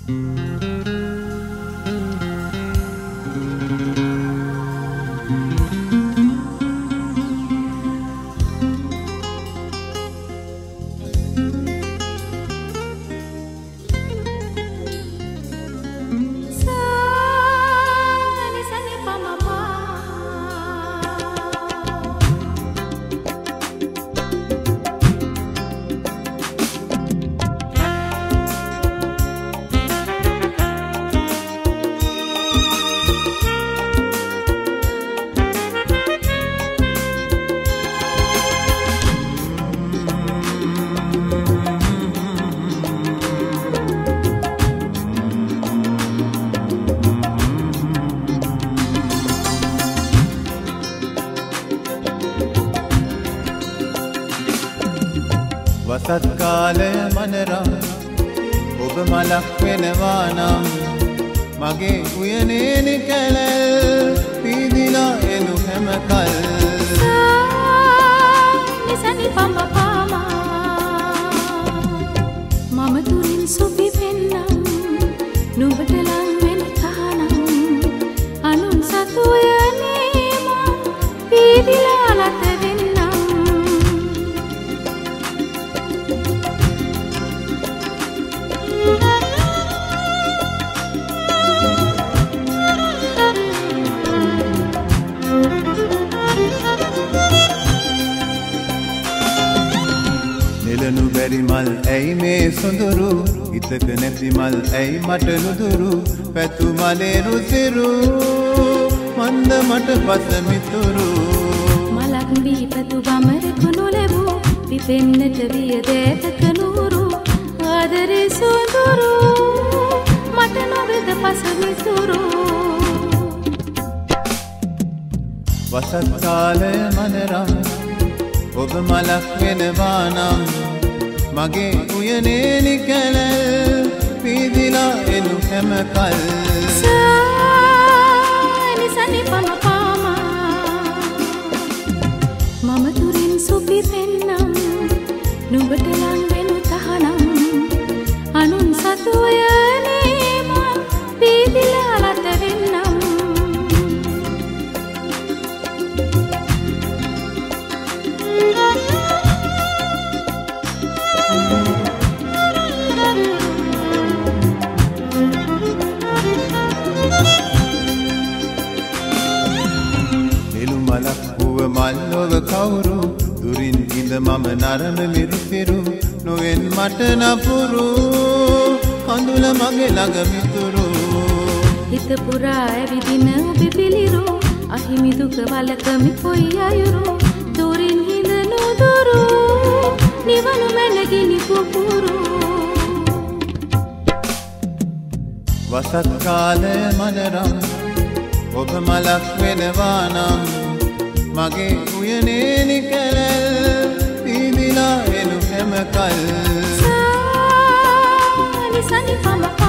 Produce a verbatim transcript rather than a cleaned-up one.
වසත් කාලය මනරම් ඔබ මලක් වෙනවා නම් මගේ උයනේ නිකැලල් පීදිලා එනු හැම කල් නිසනි පම පාමා මම තුරින් සුපි පෙන්නම් නුඹට ලං වෙන තහනම් අනුන් සතු උයනේ මම පීදිලා ලත වෙන්නම් නෙලනු බැරි මල් ඇයි මේ සොඳුරු හිතක නැති මල් ඇයි මට නුදුරු පැතු මලේ රුසිරු මන්ද මට පස මිතුරු මලක් දී පැතු බමරෙකු නොලැබූ පිපෙන්නට විය දෑතක නూరు ආදරේ සොඳුරු මට නොවේද පස මිතුරු වසත් කාලය මනරම් ඔබ මලක් වෙනවා නම් මගේ උයනේ නිකැලල් පීදිලා එනු හැම කල් නිසනි පම පාමා මම තුරින් සුපි පෙන්නම් නුඹට ලං වෙනු තහනම් අනුන් සතු උයනේ මම පීදිලා ලත වෙන්නම් මල්ලොව කවුරු දුරින් ඉඳ මම නරම මිරිසිරු නොවෙන් මට නපුරු කඳුල මගේ ළඟ මිතුරු හිත පුරා ඇවිදින ඔබ පිළිරු අහිමි දුක වලකමි කොයි අයුරු දුරින් හිඳ නුදුරු නිවනු මැනගිනි පුපුරු වසත් කාලය මනරම් ඔබ මලක් වෙනවා නම් මගේ උයනේ නිකැලල් පීදිලා එනු හැම කල් නිසනි පම